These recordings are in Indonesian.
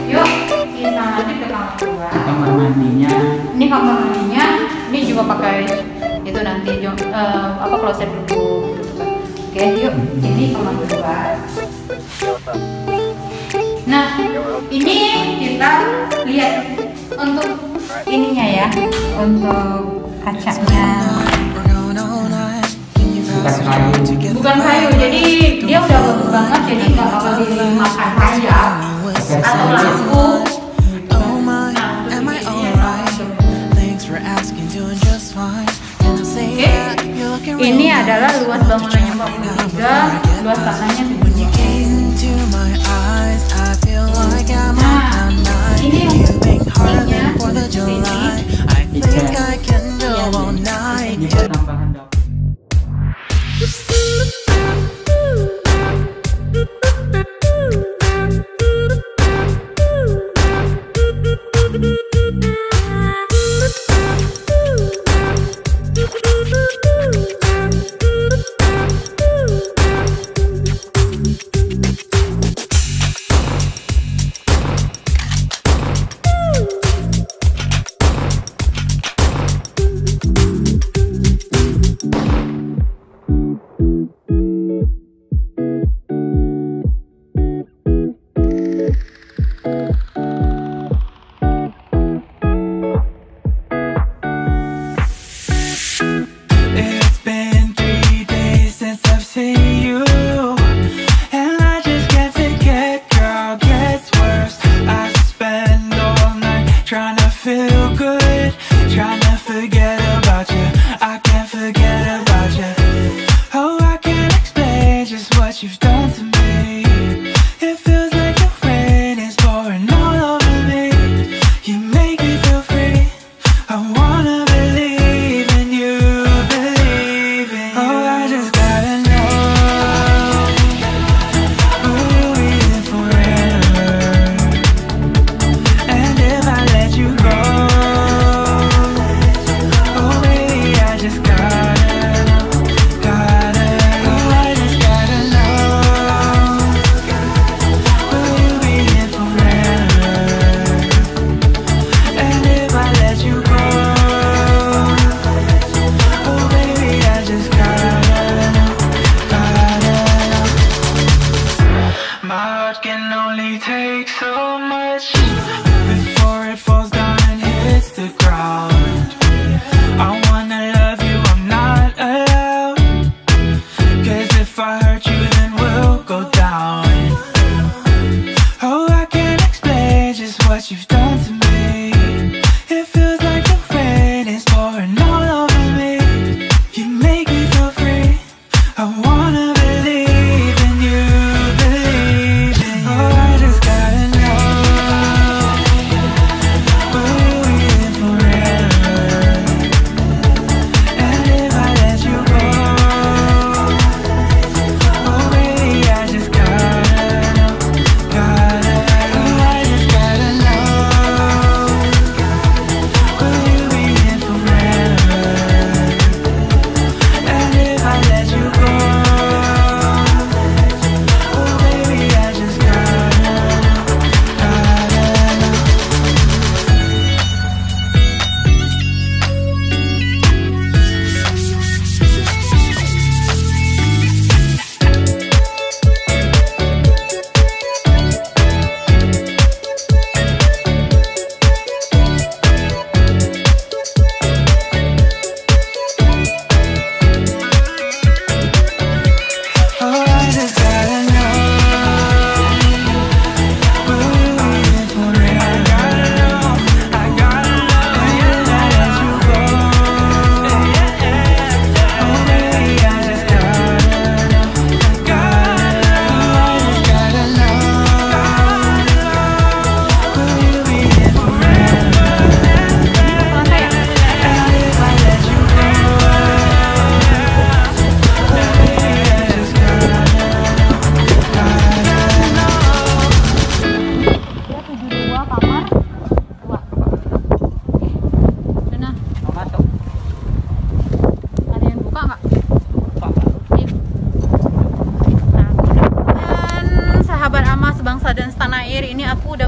Yuk kita lanjut ke kamar kedua. Kamar mandinya. Ini kamar mandinya. Ini juga pakai itu nanti kloset dulu. Oke, yuk. Ini kamar kedua. Nah, ini kita lihat untuk ininya ya, untuk kacanya. Bukan kayu, jadi dia udah bagus banget, jadi nggak bakal dimakan rayap atau lampu. Ini adalah luas bangunannya 43, luas tanahnya 7. Nah, ini untuk sinknya Ini tambahan dapur.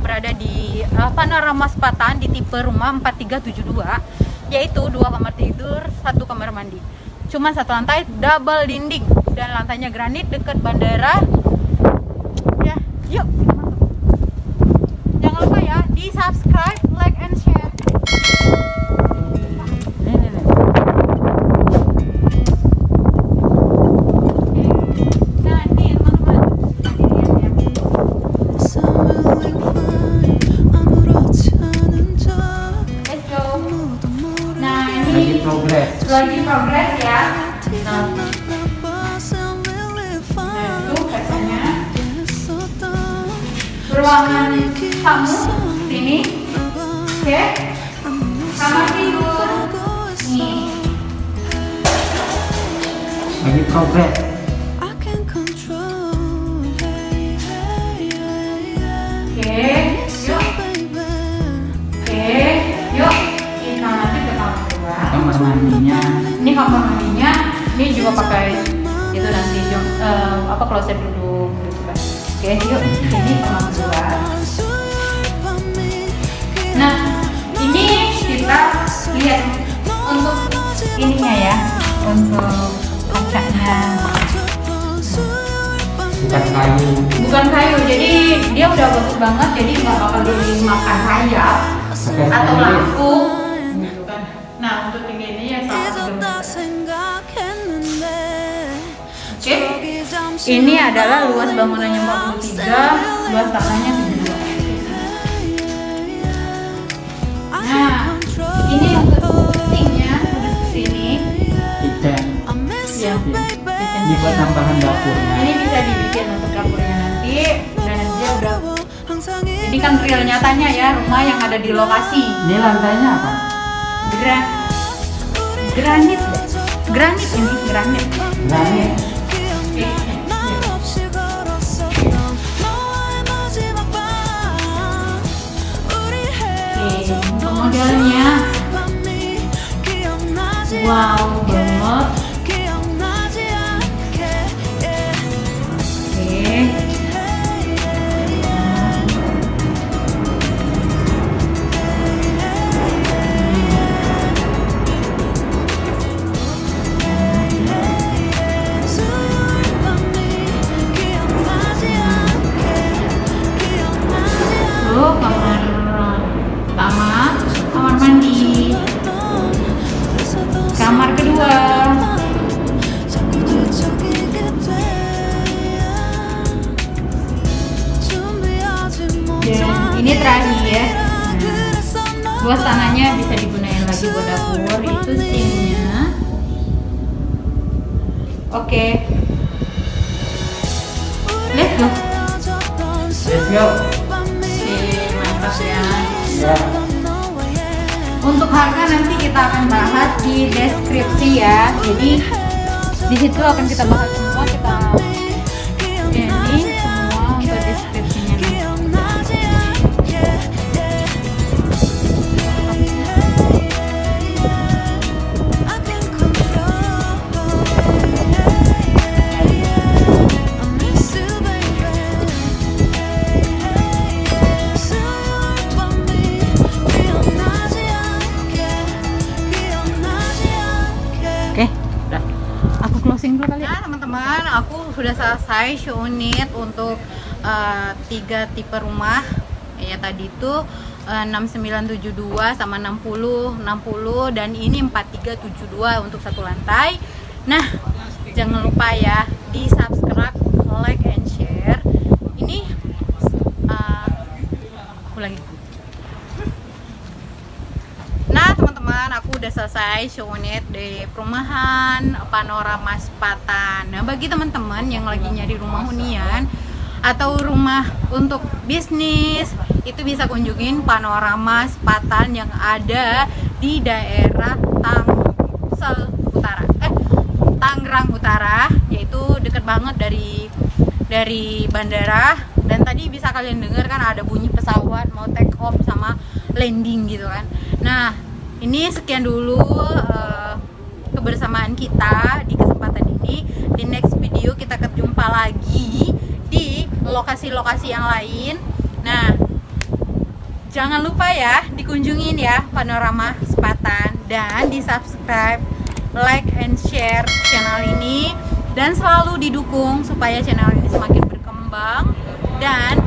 berada di Panorama Sepatan di tipe rumah 4372, yaitu 2 kamar tidur, 1 kamar mandi. Cuma 1 lantai, double dinding, dan lantainya granit dekat bandara. Ya, yuk. Jangan lupa ya, di subscribe, like, and share. Lagi progres ya. Nah, itu biasanya ruangan tamu sini, oke? Kamar tidur nih. Lagi progres. Oke, yuk kita nanti ke kamar kedua. Kamar mandinya. Ini kamar mandinya, ini juga pakai itu nanti kloset duduk gitu kan. Oke, yuk ini kamar kedua. Nah, ini kita lihat untuk ininya ya, untuk kacanya. Bukan kayu, jadi dia udah bagus banget, jadi nggak bakal dimakan rayap atau lampu gitu kan. Nah, untuk tinggi ini ya sama. Oke, ini adalah luas bangunannya 43, luas tanahnya 72. Nah, ini untuk sinnya udah kesini. Kitchen. Ya, Ini buat tambahan dapurnya. ini bisa dibikin untuk dapurnya nanti, dan dia udah. Ini kan real nyatanya ya, rumah yang ada di lokasi. Ini lantainya apa? Granit, granit ini granit. Granit. Untuk modelnya, wow banget. Kamar mandi, kamar kedua. Dan ini terakhir ya. Luas tanahnya bisa digunakan lagi buat dapur. Itu sinnya. Oke. Let's go. Let's go. Mantap ya. Ya. Untuk harga nanti kita akan bahas di deskripsi ya. Jadi di situ akan kita bahas semua, kita ini semua untuk deskripsinya nanti. Oke, udah. Aku closing dulu kali. Nah, teman-teman, aku sudah selesai show unit untuk 3 tipe rumah. Ya tadi itu 6972 sama 60 dan ini 4372 untuk 1 lantai. Nah, jangan lupa ya di subscribe, like, and share. Ini aku lagi. Nah, teman-teman, aku udah selesai show unit di perumahan Panorama Sepatan. Nah, bagi teman-teman yang lagi nyari rumah hunian atau rumah untuk bisnis, itu bisa kunjungin Panorama Sepatan yang ada di daerah Tangerang Utara, yaitu deket banget dari bandara. Dan tadi bisa kalian dengar kan ada bunyi pesawat mau take off sama landing gitu kan. Nah, ini sekian dulu kebersamaan kita di kesempatan ini. Di next video kita ketemu lagi di lokasi-lokasi yang lain. Nah, Jangan lupa ya dikunjungin ya Panorama Sepatan, dan di subscribe, like and share channel ini, dan selalu didukung supaya channel ini semakin berkembang dan